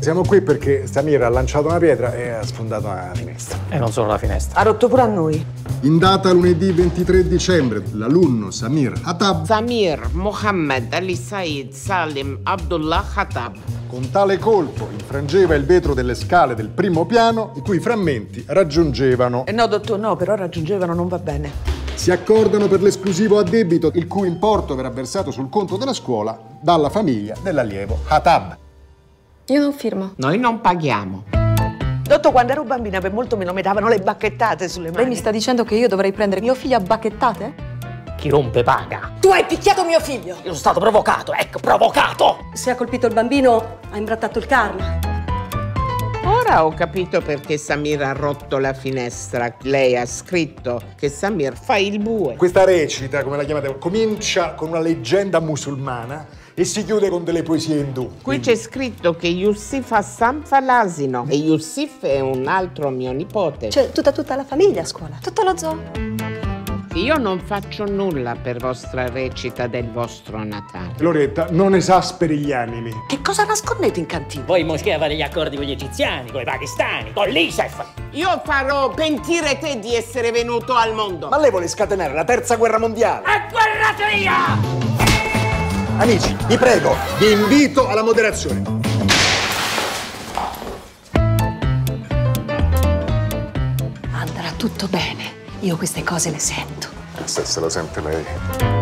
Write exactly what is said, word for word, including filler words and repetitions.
Siamo qui perché Samir ha lanciato una pietra e ha sfondato una finestra. E non solo la finestra. Ha rotto pure a noi. In data lunedì ventitré dicembre, l'alunno Samir Hatab, Samir Mohammed Ali Said Salim Abdullah Hatab, con tale colpo infrangeva il vetro delle scale del primo piano, i cui frammenti raggiungevano... Eh no, dottor, no, però raggiungevano non va bene. Si accordano per l'esclusivo addebito, il cui importo verrà versato sul conto della scuola dalla famiglia dell'allievo Hatab. Io non firmo. noi non paghiamo. Dottor, quando ero bambina per molto me lo mettavano le bacchettate sulle mani. Lei mi sta dicendo che io dovrei prendere mio figlio a bacchettate? Chi rompe paga. Tu hai picchiato mio figlio! Io sono stato provocato, ecco, provocato! Se ha colpito il bambino, ha imbrattato il carro. Ora ho capito perché Samir ha rotto la finestra. Lei ha scritto che Samir fa il bue. Questa recita, come la chiamate, comincia con una leggenda musulmana e si chiude con delle poesie indù. Qui c'è scritto che Yusuf Hassan fa l'asino e Yusuf è un altro mio nipote. C'è tutta tutta la famiglia a scuola. Tutto lo zoo. Io non faccio nulla per vostra recita del vostro Natale. Loretta, non esasperi gli animi. Che cosa nascondete in cantina? Voi in moschea fate gli accordi con gli egiziani, con i pakistani, con l'I S E F. Io farò pentire te di essere venuto al mondo. Ma lei vuole scatenare la terza guerra mondiale? È guerratria! Amici, vi prego, vi invito alla moderazione. Andrà tutto bene. Io queste cose le sento. Se se la sente lei.